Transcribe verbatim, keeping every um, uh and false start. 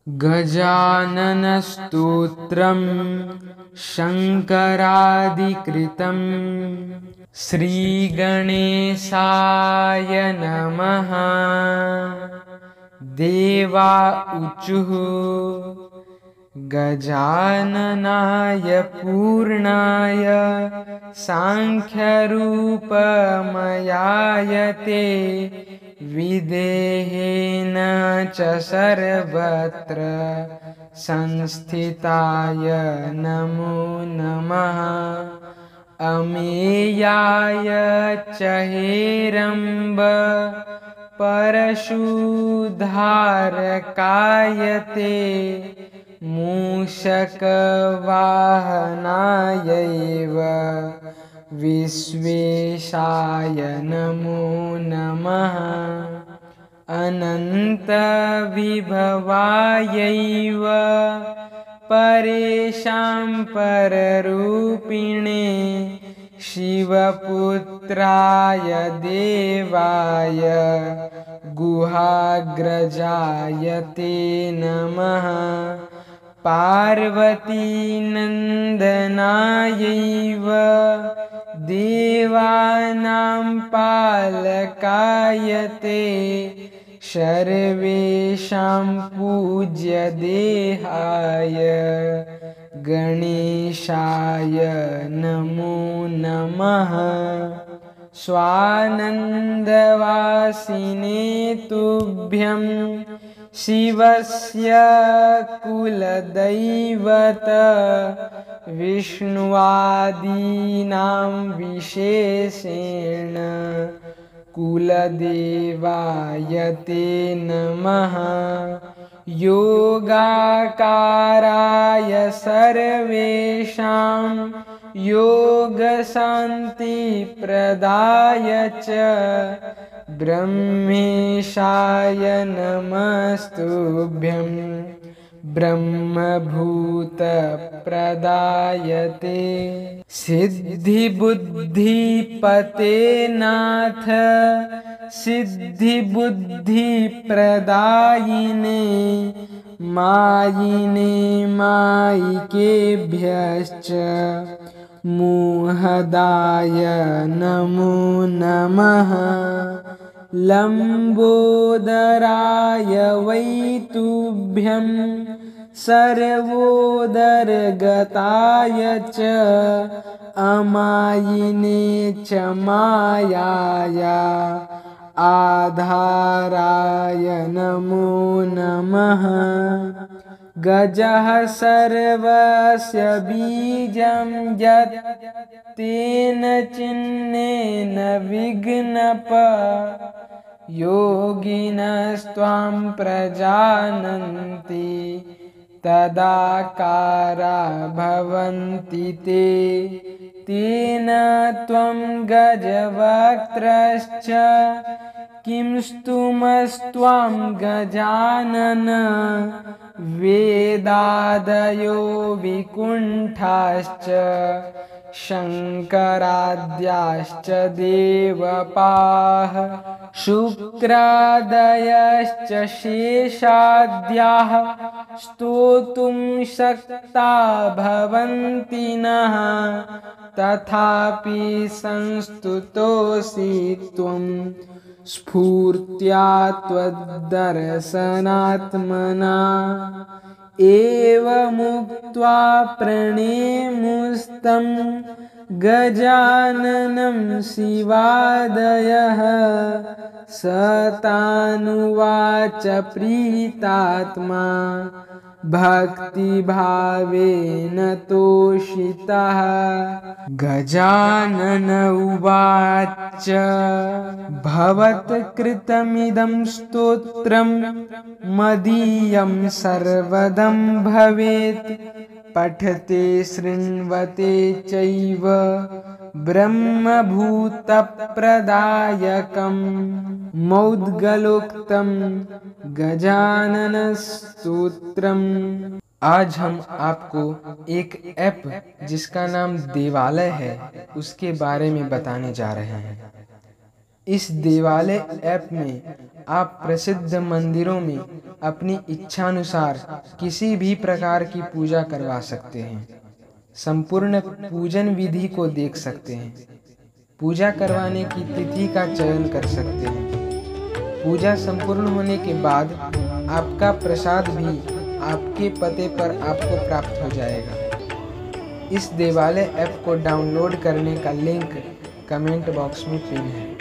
गजाननस्तोत्रं शङ्करादिकृतं श्रीगणेशाय नमः। देवा ऊचुः गजाननाय पूर्णाय सांख्यरूपमयाय ते विदेहेन च सर्वत्र संस्थिताय नमो नमः। अमेयाय च हेरम्ब परशुधारकाय ते मूषकवाहनायैव विश्वेशाय नमो नमः। अनन्तविभवायैव परेशां पररूपिणे शिवपुत्राय देवाय गुहाग्रजाय ते नमः। पार्वतीनन्दनायैव देवानां पालकाय ते सर्वेषां पूज्यदेहाय गणेशाय नमो नमः। स्वानन्दवासिने तुभ्यं शिवस्य कुलदैवत विष्णुवादीनां विशेषेण कुलदेवाय ते नमः। योगाकाराय सर्वेषां योगशान्तिप्रदाय च ब्रह्मेशाय नमस्तुभ्यं। ब्रह्मभूतप्रदाय ते सिद्धिबुद्धिपते नाथ सिद्धिबुद्धिप्रदायिने मायिने मायिकेभ्यश्च मोहदाय नमो नमः। लम्बोदराय वै तुभ्यं सर्वोदरगताय च अमायिने च मायाया आधाराय नमो नमः। गजः सर्वस्य बीजं यत् तेन चिह्नेन विघ्नप योगिनस्त्वां प्रजानन्ति तदाकारा भवन्ति ते। तेन त्वं गजवक्त्रश्च किं स्तुमस्त्वां गजानन वेदादयो विकुण्ठाश्च शङ्कराद्याश्च देवपाः शुक्रादयश्च शेषाद्याः स्तोतुं शक्ता भवन्ति नः। तथापि संस्तुतोऽसि त्वं स्फूर्त्या त्वद्दर्शनात्मना। एवमुक्त्वा प्रणेमुस्तं गजाननं शिवादयः स तानुवाच प्रीतात्मा भक्तिभावेन तोषितः। गजानन उवाच भवत्कृतमिदं स्तोत्रं मदीयं सर्वदं भवेत्। पठते शृण्वते चैव ब्रह्मभूतप्रदायकं मौद्गलोक्तं गजानन स्तोत्रम्। आज हम आपको एक ऐप जिसका नाम देवालय है उसके बारे में बताने जा रहे हैं। इस देवालय ऐप में आप प्रसिद्ध मंदिरों में अपनी इच्छानुसार किसी भी प्रकार की पूजा करवा सकते हैं। संपूर्ण पूजन विधि को देख सकते हैं। पूजा करवाने की तिथि का चयन कर सकते हैं। पूजा संपूर्ण होने के बाद आपका प्रसाद भी आपके पते पर आपको प्राप्त हो जाएगा। इस देवालय ऐप को डाउनलोड करने का लिंक कमेंट बॉक्स में पिन है।